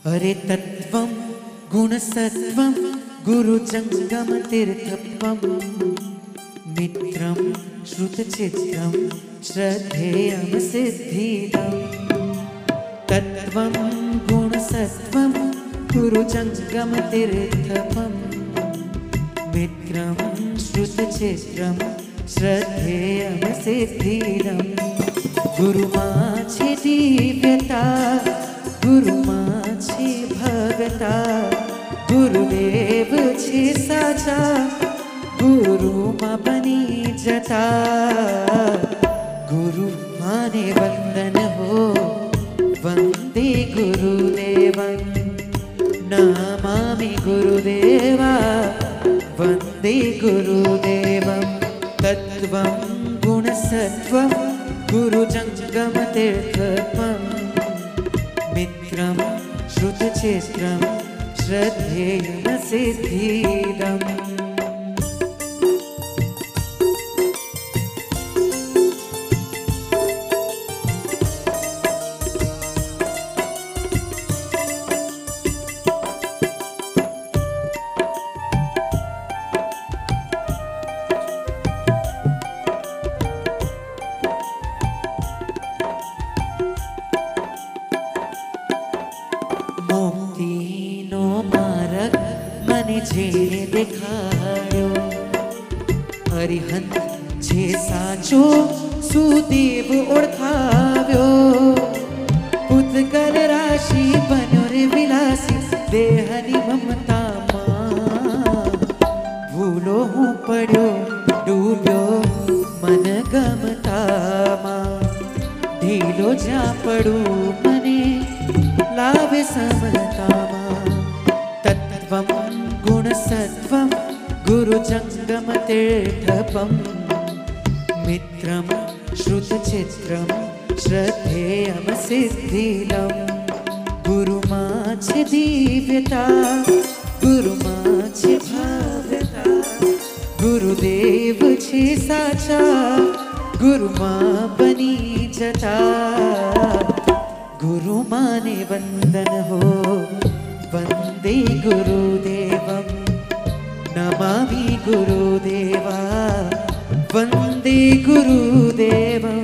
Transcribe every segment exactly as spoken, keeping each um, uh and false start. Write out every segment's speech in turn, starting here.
अरे तत्वं गुणसत्वं गुरुजंगम तीर्थत्वं मित्रं श्रुतचित्रं श्रद्धेयं सिद्धिदम् तत्वं गुणसत्वं गुरुजंगम तीर्थत्वं मित्रं श्रुतचित्रं श्रद्धेयं सिद्धिदम् गुरुमाछे दिव्यता गुरुमाछे भगता गुरुदेव छे साचा गुरुमा बनी जता गुरु माने वंदन हो वंदे गुरुदेवं नमामि गुरुदेवा वंदे गुरुदेवं तत्वं गुणसत्वं गुरुजंगम तीर्थत्वं मित्रं श्रुतचित्रं श्रद्धेयं सिद्धिदम् मुक्तिनो मार्ग मने जेने देखाड्यो अरिहंत जे साचो सुदेव ओळखाव्यो पुतगल राशि बन्यो रे विलासी देहनी ममतामां भूलो हूँ पड्यो डूब्यो मन गमतामां ढीलो ज्यां पडूं मने लावे समतामां तत्वं गुणसत्वं गुरुजंगम तीर्थत्वं मित्रं श्रुतचित्रं श्रद्धेयं सिद्धिदम् गुरुमाछे दिव्यता गुरुमाछे भव्यता गुरुदेव छे साचा गुरुमा बनी जता गुरु माने वंदन हो वंदे गुरुदेवं नमामि गुरुदेवा वंदे गुरुदेवं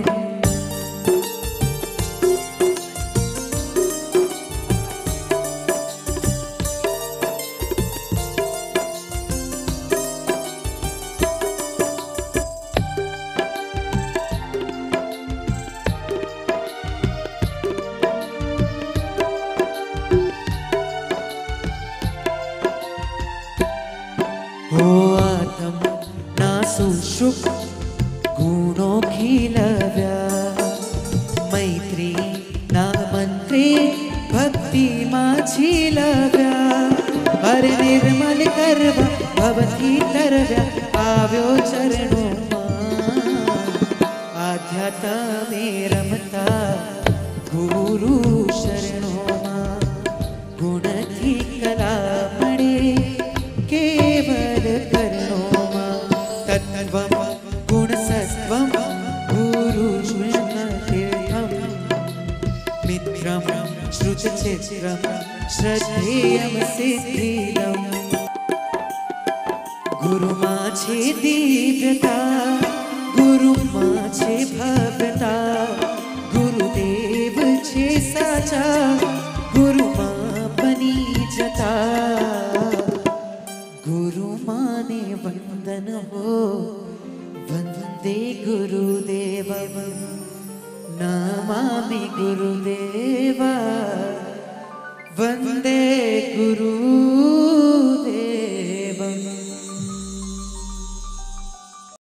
हो आत्म नासु शुक गुणों खिलव्या मैत्री ना मंत्रे भक्ति माझी लव्या हर निर्मल करवा भवती तरव्या आव्यो चरणों आध्यात्मे रमता गुरु शरणों गुण थी कला मणे केवल करणोमा तत्वं गुणसत्वं गुरुजंगमतीर्थं मित्रं श्रुतचित्रं श्रद्धेयं सिद्धिदम् गुरुमाछे दिव्यता गुरुमाछे भव्यता गुरुदेव छे साचा गुरुमा बनी जता गुरु माने वंदन हो वंदे गुरुदेवं नमामि गुरुदेवा वंदे